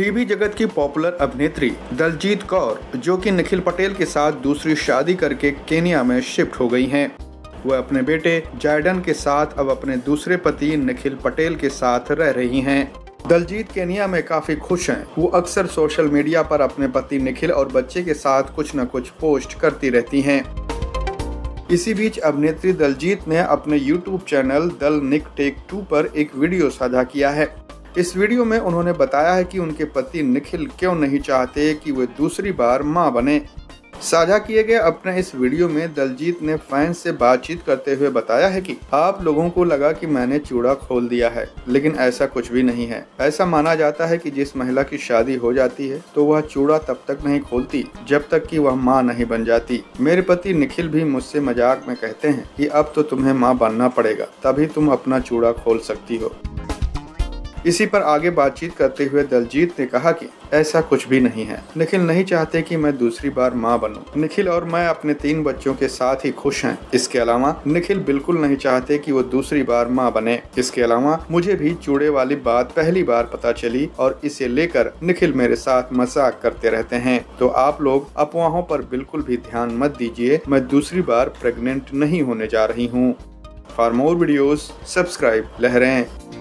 TV जगत की popular अभिनेत्री दलजीत कौर, जो कि निखिल पटेल के साथ दूसरी शादी करके केन्या में शिफ्ट हो गई हैं। वह अपने बेटे जायडन के साथ अब अपने दूसरे पति निखिल पटेल के साथ रह रही हैं। दलजीत केन्या में काफी खुश हैं। वो अक्सर सोशल मीडिया पर अपने पति निखिल और बच्चे के साथ कुछ न कुछ पोस्ट करती रहती हैं। इसी बीच अभिनेत्री दलजीत ने अपने YouTube चैनल दल निक टेक 2 पर एक वीडियो साझा किया है। इस वीडियो में उन्होंने बताया है कि उनके पति निखिल क्यों नहीं चाहते कि वे दूसरी बार मां बने। साझा किए गए अपने इस वीडियो में दलजीत ने फैंस से बातचीत करते हुए बताया है कि आप लोगों को लगा कि मैंने चूड़ा खोल दिया है, लेकिन ऐसा कुछ भी नहीं है। ऐसा माना जाता है कि जिस महिला की शादी हो जाती है तो वह चूड़ा तब तक नहीं खोलती जब तक कि वह मां नहीं बन जाती। मेरे पति निखिल भी मुझसे मजाक में कहते हैं कि अब तो तुम्हें मां बनना पड़ेगा, तभी तुम अपना चूड़ा खोल सकती हो। इसी पर आगे बातचीत करते हुए दलजीत ने कहा कि ऐसा कुछ भी नहीं है। निखिल नहीं चाहते कि मैं दूसरी बार मां बनूं। निखिल और मैं अपने 3 बच्चों के साथ ही खुश हैं। इसके अलावा निखिल बिल्कुल नहीं चाहते कि वो दूसरी बार मां बने। इसके अलावा मुझे भी चूड़े वाली बात पहली बार पता चली और इसे लेकर निखिल मेरे साथ मजाक करते रहते हैं। तो आप लोग अफवाहों पर बिल्कुल भी ध्यान मत दीजिए। मैं दूसरी बार प्रेग्नेंट नहीं होने जा रही हूँ। फॉर मोर वीडियोस सब्सक्राइब लहरें।